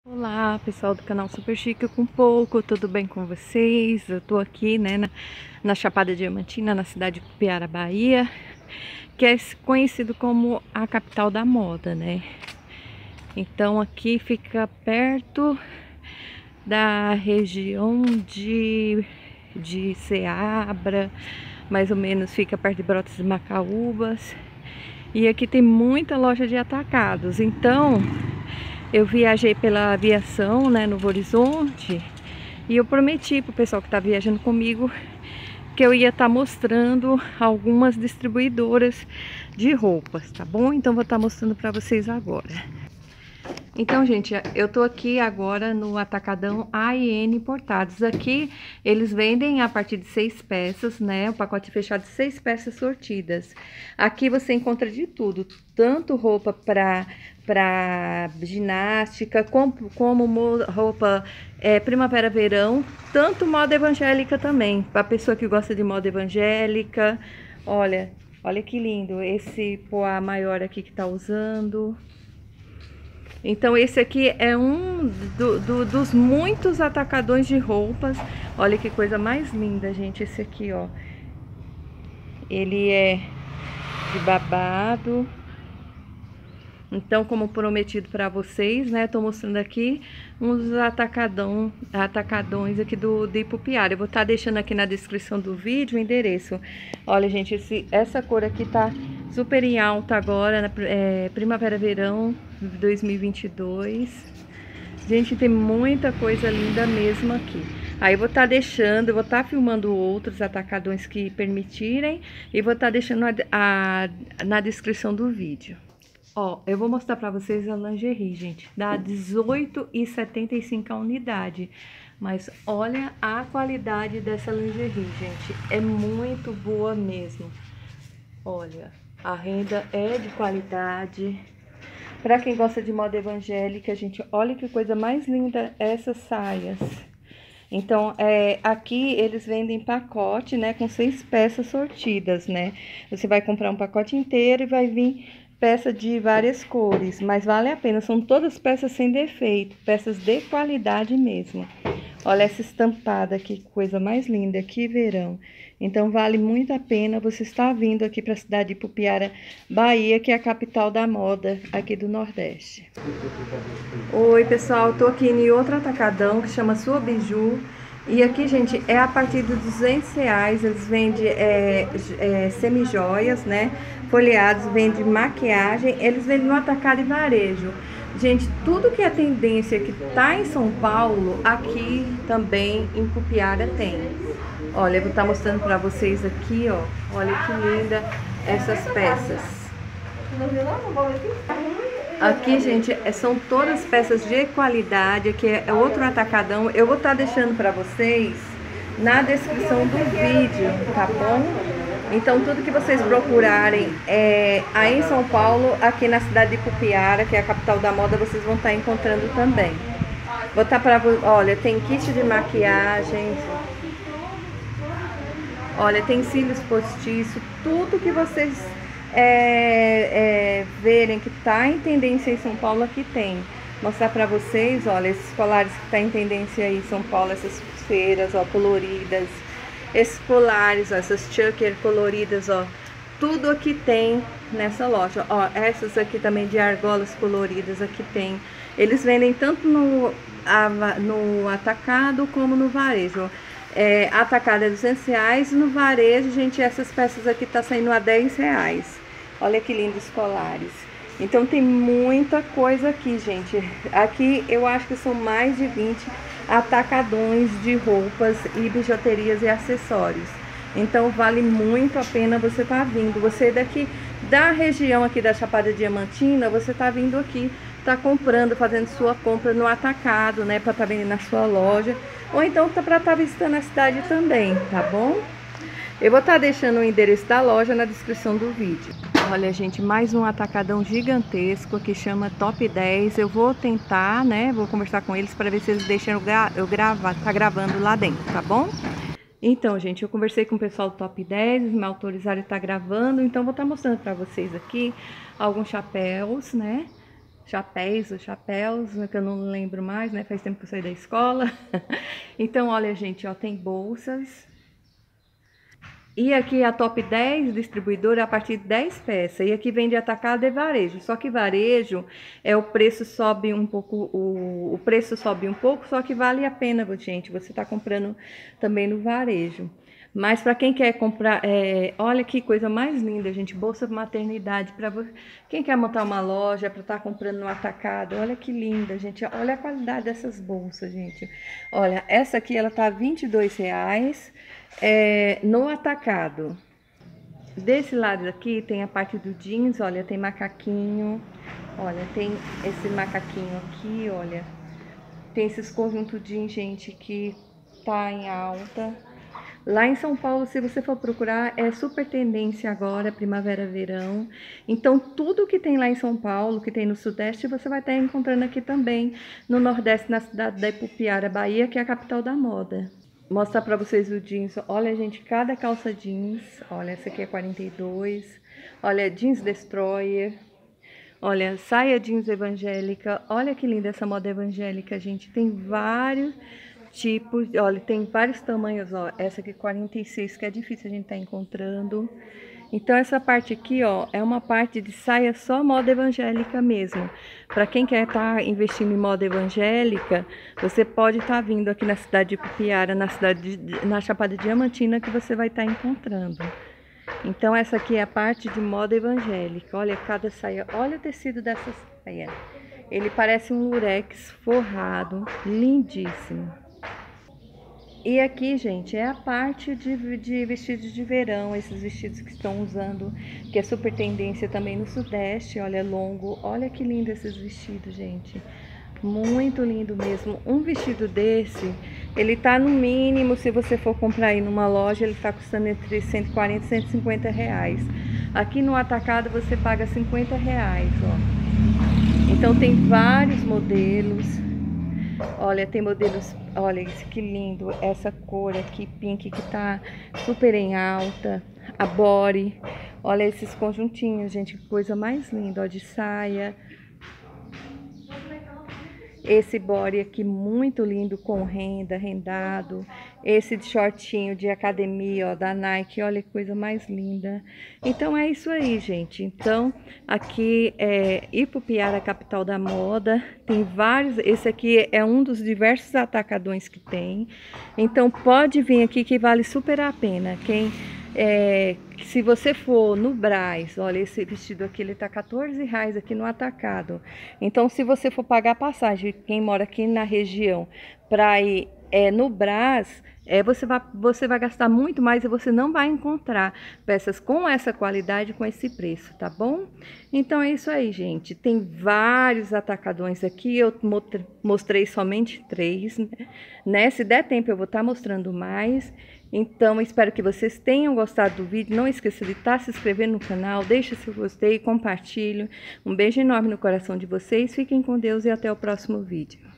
Olá, pessoal do canal Super Chique com Pouco, tudo bem com vocês? Eu tô aqui, né, na Chapada Diamantina, na cidade de Cupiara, Bahia, que é conhecido como a capital da moda, né? Então aqui fica perto da região de Ceabra, mais ou menos fica perto de Brotas de Macaúbas. E aqui tem muita loja de atacados, então eu viajei pela aviação, né, no Horizonte, e eu prometi pro pessoal que tá viajando comigo que eu ia estar mostrando algumas distribuidoras de roupas, tá bom? Então vou estar mostrando para vocês agora. Então, gente, eu tô aqui agora no Atacadão A&N Importados. Aqui eles vendem a partir de 6 peças, né? O pacote fechado de 6 peças sortidas. Aqui você encontra de tudo, tanto roupa para ginástica, como roupa primavera-verão, tanto moda evangélica também, para pessoa que gosta de moda evangélica. Olha que lindo esse poá maior aqui que tá usando. Então esse aqui é um dos muitos atacadões de roupas. Olha que coisa mais linda, gente, esse aqui, ó. Ele é de babado. Então, como prometido para vocês, né, tô mostrando aqui uns atacadões aqui de Ipupiara. Eu vou estar deixando aqui na descrição do vídeo o endereço. Olha, gente, essa cor aqui tá super em alta agora, primavera-verão 2022. Gente, tem muita coisa linda mesmo aqui. Aí eu vou estar deixando, eu vou estar filmando outros atacadões que permitirem e vou estar deixando na descrição do vídeo. Ó, eu vou mostrar pra vocês a lingerie, gente. Dá R$18,75 a unidade. Mas olha a qualidade dessa lingerie, gente. É muito boa mesmo. Olha, a renda é de qualidade. Pra quem gosta de moda evangélica, gente, olha que coisa mais linda essas saias. Então, aqui eles vendem pacote, né, com 6 peças sortidas, né? Você vai comprar um pacote inteiro e vai vir peça de várias cores, mas vale a pena, são todas peças sem defeito, peças de qualidade mesmo. Olha essa estampada aqui, coisa mais linda, que verão. Então vale muito a pena você estar vindo aqui para a cidade de Ipupiara, Bahia, que é a capital da moda aqui do Nordeste. Oi pessoal, tô aqui em outro atacadão que chama Sua Biju. E aqui, gente, é a partir de R$200, eles vendem semi-joias, né? Folheados, vendem maquiagem, eles vendem no atacado e varejo. Gente, tudo que é tendência que tá em São Paulo, aqui também em Ipupiara tem. Olha, eu vou estar mostrando pra vocês aqui, ó. Olha que linda essas peças. Aqui, gente, são todas peças de qualidade, aqui é outro atacadão. Eu vou estar deixando para vocês na descrição do vídeo, tá bom? Então, tudo que vocês procurarem aí em São Paulo, aqui na cidade de Ipupiara, que é a capital da moda, vocês vão estar encontrando também. Vou estar olha, tem kit de maquiagem, olha, tem cílios postiços, tudo que vocês verem que tá em tendência em São Paulo, aqui tem. Mostrar pra vocês, olha, esses colares que tá em tendência aí em São Paulo, essas pulseiras, ó, coloridas. Esses colares, ó, essas choker coloridas, ó. Tudo aqui tem nessa loja, ó. Essas aqui também de argolas coloridas, aqui tem. Eles vendem tanto no atacado como no varejo. Atacado é R$200 e no varejo, gente, essas peças aqui tá saindo a R$10. Olha que lindos colares. Então tem muita coisa aqui, gente. Aqui eu acho que são mais de 20 atacadões de roupas e bijuterias e acessórios. Então vale muito a pena você estar vindo. Você daqui da região aqui da Chapada Diamantina, você tá vindo aqui, tá comprando, fazendo sua compra no atacado, né, para estar vendendo na sua loja, ou então para estar visitando a cidade também, tá bom? Eu vou estar deixando o endereço da loja na descrição do vídeo. Olha, gente, mais um atacadão gigantesco que chama Top 10. Eu vou tentar, né, vou conversar com eles para ver se eles deixam eu gravar, tá gravando lá dentro, tá bom? Então, gente, eu conversei com o pessoal do Top 10, eles me autorizaram a estar gravando, então vou estar mostrando para vocês aqui alguns chapéus, né? chapéus ou chapéus, que eu não lembro mais, né? Faz tempo que eu saí da escola. Então, olha, gente, ó, tem bolsas. E aqui a top 10 distribuidora a partir de 10 peças. E aqui vende atacado e varejo. Só que varejo o preço sobe um pouco, o preço sobe um pouco, só que vale a pena, gente. Você tá comprando também no varejo. Mas para quem quer comprar, olha que coisa mais linda, gente. Bolsa maternidade para quem quer montar uma loja para estar comprando no atacado. Olha que linda, gente. Olha a qualidade dessas bolsas, gente. Olha, essa aqui ela tá R$22. No atacado. Desse lado aqui tem a parte do jeans, olha, tem macaquinho, olha, tem esse macaquinho aqui, olha, tem esses conjuntos jeans, gente, que tá em alta. Lá em São Paulo, se você for procurar, é super tendência agora, primavera, verão. Então, tudo que tem lá em São Paulo, que tem no Sudeste, você vai estar encontrando aqui também no Nordeste, na cidade da Ipupiara, Bahia, que é a capital da moda. Mostrar pra vocês o jeans. Olha, gente, cada calça jeans. Olha, essa aqui é 42. Olha, jeans destroyer. Olha, saia jeans evangélica. Olha que linda essa moda evangélica, gente. Tem vários tipos. Olha, tem vários tamanhos, ó. Essa aqui 46, que é difícil a gente tá encontrando. Então, essa parte aqui, ó, é uma parte de saia só moda evangélica mesmo. Para quem quer estar investindo em moda evangélica, você pode estar vindo aqui na cidade de Ipupiara, na Chapada Diamantina, que você vai estar encontrando. Então, essa aqui é a parte de moda evangélica. Olha cada saia, olha o tecido dessa saia. Ele parece um lurex forrado, lindíssimo. E aqui, gente, é a parte de vestidos de verão, esses vestidos que estão usando, que é super tendência também no Sudeste, olha, longo. Olha que lindo esses vestidos, gente. Muito lindo mesmo. Um vestido desse, ele tá no mínimo, se você for comprar aí numa loja, ele tá custando entre 140 e 150 reais. Aqui no atacado você paga 50 reais, ó. Então tem vários modelos. Olha, tem modelos, olha isso que lindo, essa cor aqui, pink, que tá super em alta, a body, olha esses conjuntinhos, gente, que coisa mais linda, ó, de saia. Esse body aqui muito lindo, com renda, rendado. Esse de shortinho de academia, ó, da Nike, olha que coisa mais linda. Então é isso aí, gente. Então aqui é Ipupiara, capital da moda. Tem vários, esse aqui é um dos diversos atacadões que tem. Então pode vir aqui que vale super a pena. Se você for no Brás, olha, esse vestido aqui, ele tá R$14 aqui no atacado. Então, se você for pagar passagem, quem mora aqui na região, para ir no Brás, você vai gastar muito mais e você não vai encontrar peças com essa qualidade, com esse preço, tá bom? Então, é isso aí, gente. Tem vários atacadões aqui, eu mostrei somente 3, né? Se der tempo, eu vou estar mostrando mais. Então, espero que vocês tenham gostado do vídeo. Não esqueça de estar se inscrevendo no canal, deixe seu gostei, compartilhe. Um beijo enorme no coração de vocês. Fiquem com Deus e até o próximo vídeo.